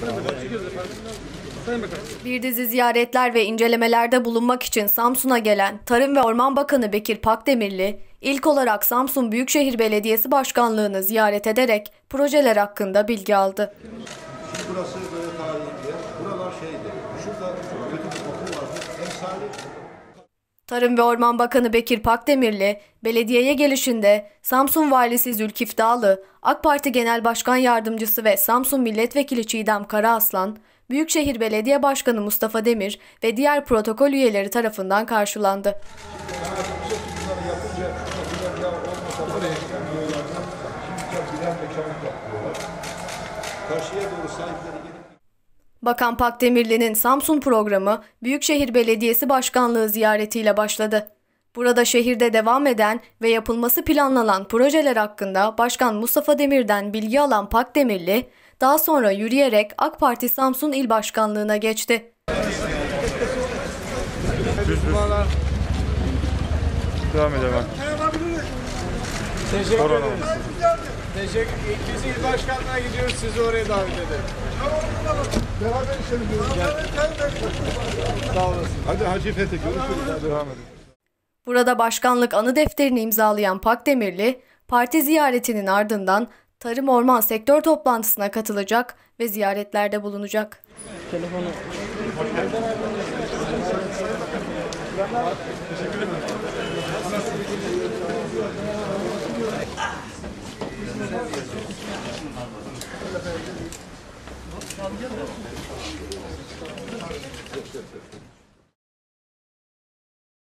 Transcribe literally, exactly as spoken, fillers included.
Bir dizi ziyaretler ve incelemelerde bulunmak için Samsun'a gelen Tarım ve Orman Bakanı Bekir Pakdemirli, ilk olarak Samsun Büyükşehir Belediyesi Başkanlığı'nı ziyaret ederek projeler hakkında bilgi aldı. Burası böyle tarihi, buralar şeydi, şurada kötü bir okul vardı, emsali. Tarım ve Orman Bakanı Bekir Pakdemirli, belediyeye gelişinde Samsun Valisi Zülkif Dağlı, AK Parti Genel Başkan Yardımcısı ve Samsun Milletvekili Çiğdem Karaaslan, Büyükşehir Belediye Başkanı Mustafa Demir ve diğer protokol üyeleri tarafından karşılandı. Bakan Pakdemirli'nin Samsun programı Büyükşehir Belediyesi Başkanlığı ziyaretiyle başladı. Burada şehirde devam eden ve yapılması planlanan projeler hakkında Başkan Mustafa Demir'den bilgi alan Pakdemirli, daha sonra yürüyerek AK Parti Samsun İl Başkanlığı'na geçti. Devam edelim. Teşekkür ederim. Teşekkür. Biz il başkanlığına gidiyoruz. Sizi oraya davet edelim. Beraber işlerim diyoruz. Sağ olasın. Hadi Hacı Fethi görüşürüz. Devam edelim. Burada başkanlık anı defterini imzalayan Pakdemirli, parti ziyaretinin ardından Tarım Orman Sektör toplantısına katılacak ve ziyaretlerde bulunacak. Telefonu.